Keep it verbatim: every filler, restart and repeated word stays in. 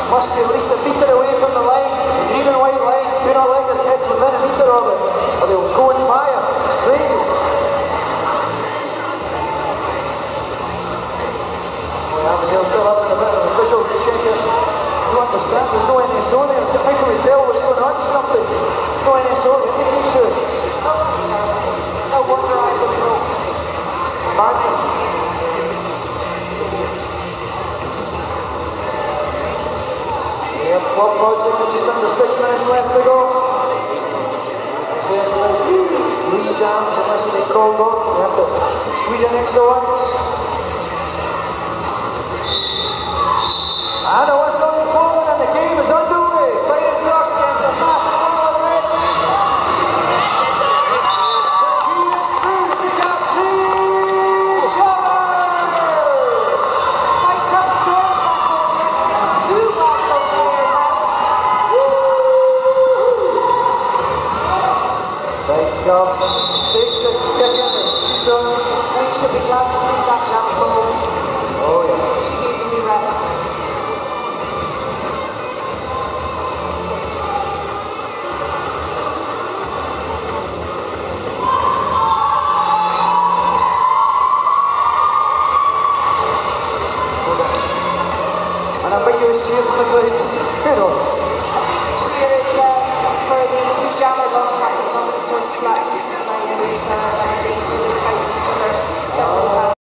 must be at least a metre away from the line. The green and white line, do not let your kids within a metre of it, or they'll go and fire. It's crazy. Oh yeah, but they're still having a bit of official check it. I don't understand, there's no N S O there. How can we tell what's going on, Scrumpy? There's no N S O indicating to us. No wonder I was wrong. Madness. Yeah, Club Bosniak with just under six minutes left to go. So there's about three jams unless they get called off. We have to squeeze in extra ones. And a whistle is blowing and the game is underway. Fighting Tuck against the massive Rutland Red. But she is through to pick up the jammer. Mike Cup storms back on track, taking two Glasgow players out. Mike Cup takes a kick in and keeps on. I think she'll be glad to see that jam called. Oh yeah. She needs a wee rest. An ambiguous cheer from the crowd. Who knows? I think the cheer is um, for the two jammers on track at the moment. They're split, used to play with uh, Dundee, so they fight each other several times.